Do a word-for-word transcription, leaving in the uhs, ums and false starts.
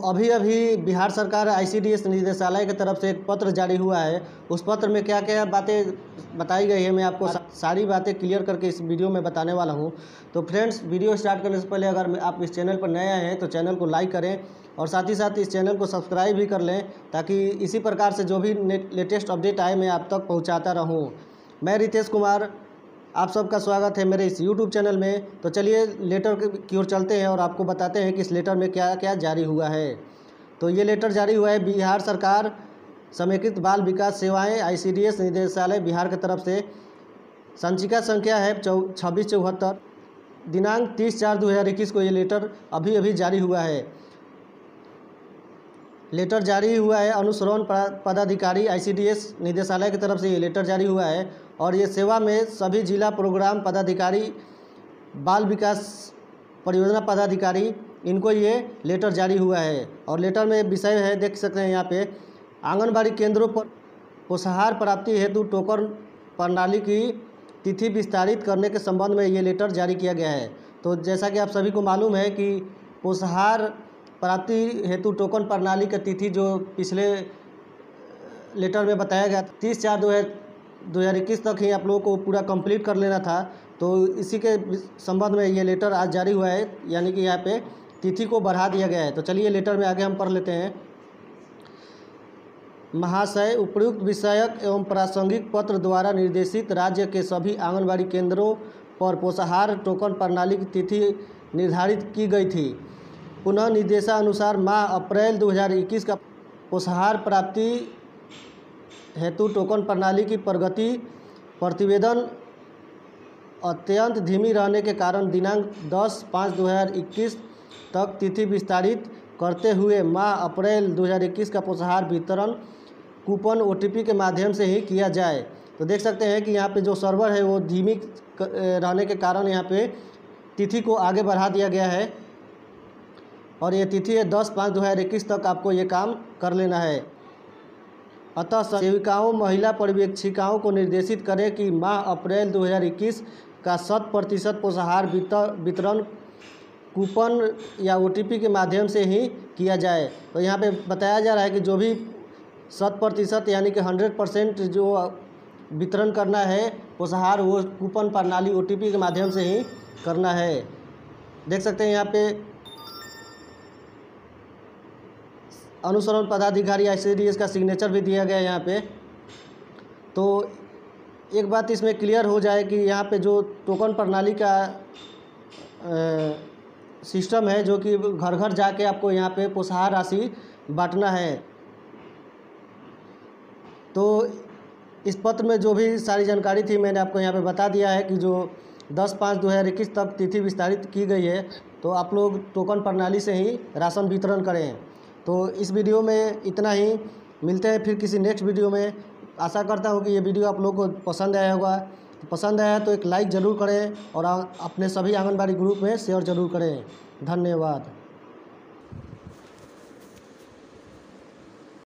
अभी अभी बिहार सरकार आईसीडीएस निदेशालय की तरफ से एक पत्र जारी हुआ है। उस पत्र में क्या क्या बातें बताई गई है, मैं आपको सारी बातें क्लियर करके इस वीडियो में बताने वाला हूं। तो फ्रेंड्स, वीडियो स्टार्ट करने से पहले अगर आप इस चैनल पर नए आए हैं तो चैनल को लाइक करें और साथ ही साथ इस चैनल को सब्सक्राइब भी कर लें, ताकि इसी प्रकार से जो भी लेटेस्ट अपडेट आए मैं आप तक पहुँचाता रहूँ। मैं रितेश कुमार, आप सबका स्वागत है मेरे इस यूट्यूब चैनल में। तो चलिए लेटर की ओर चलते हैं और आपको बताते हैं कि इस लेटर में क्या क्या जारी हुआ है। तो ये लेटर जारी हुआ है बिहार सरकार समेकित बाल विकास सेवाएं आईसीडीएस निदेशालय बिहार की तरफ से। संचिका संख्या है चौ छब्बीस चौहत्तर। दिनांक तीस चार दो हज़ार इक्कीस को ये लेटर अभी अभी जारी हुआ है। लेटर जारी हुआ है अनुश्रवण पदाधिकारी आईसीडीएस निदेशालय की तरफ से ये लेटर जारी हुआ है। और ये सेवा में सभी जिला प्रोग्राम पदाधिकारी, बाल विकास परियोजना पदाधिकारी, इनको ये लेटर जारी हुआ है। और लेटर में विषय है, देख सकते हैं यहाँ पे, आंगनबाड़ी केंद्रों पर पोषाहार प्राप्ति हेतु टोकन प्रणाली की तिथि विस्तारित करने के संबंध में ये लेटर जारी किया गया है। तो जैसा कि आप सभी को मालूम है कि पोषाहार प्राप्ति हेतु टोकन प्रणाली की तिथि जो पिछले लेटर में बताया गया तीस चार दो दो हज़ार इक्कीस तक ही आप लोगों को पूरा कंप्लीट कर लेना था। तो इसी के संबंध में ये लेटर आज जारी हुआ है, यानी कि यहाँ पे तिथि को बढ़ा दिया गया है। तो चलिए लेटर में आगे हम पढ़ लेते हैं। महाशय, उपयुक्त विषयक एवं प्रासंगिक पत्र द्वारा निर्देशित राज्य के सभी आंगनबाड़ी केंद्रों पर पोषाहार टोकन प्रणाली की तिथि निर्धारित की गई थी। पुनः निर्देशानुसार माह अप्रैल दो हज़ार इक्कीस का पोषाहार प्राप्ति हेतु टोकन प्रणाली की प्रगति प्रतिवेदन अत्यंत धीमी रहने के कारण दिनांक दस पाँच दो हज़ार इक्कीस तक तिथि विस्तारित करते हुए माह अप्रैल दो हज़ार इक्कीस का पोषाहार वितरण कूपन ओटीपी के माध्यम से ही किया जाए। तो देख सकते हैं कि यहाँ पे जो सर्वर है वो धीमी रहने के कारण यहाँ पे तिथि को आगे बढ़ा दिया गया है। और ये तिथि है दस पाँच दो हज़ार इक्कीस तक आपको ये काम कर लेना है। अतः सेविकाओं, महिला पर्यवेक्षिकाओं को निर्देशित करें कि माह अप्रैल दो हज़ार इक्कीस का शत प्रतिशत पोषाहार वितरण कूपन या ओटीपी के माध्यम से ही किया जाए। तो यहाँ पे बताया जा रहा है कि जो भी शत प्रतिशत यानी कि हंड्रेड परसेंट जो वितरण करना है पोषाहार, वो कूपन प्रणाली ओटीपी के माध्यम से ही करना है। देख सकते हैं यहाँ पे अनुसरण पदाधिकारी आईसीडीएस का सिग्नेचर भी दिया गया है यहाँ पे। तो एक बात इसमें क्लियर हो जाए कि यहाँ पे जो टोकन प्रणाली का सिस्टम है, जो कि घर घर जाके आपको यहाँ पे पोषाहार राशि बांटना है। तो इस पत्र में जो भी सारी जानकारी थी मैंने आपको यहाँ पे बता दिया है कि जो दस पाँच दो हज़ार इक्कीस तक तिथि विस्तारित की गई है। तो आप लोग टोकन प्रणाली से ही राशन वितरण करें। तो इस वीडियो में इतना ही, मिलते हैं फिर किसी नेक्स्ट वीडियो में। आशा करता हूँ कि ये वीडियो आप लोगों को पसंद आया होगा। पसंद आया तो एक लाइक ज़रूर करें और अपने सभी आंगनबाड़ी ग्रुप में शेयर ज़रूर करें। धन्यवाद।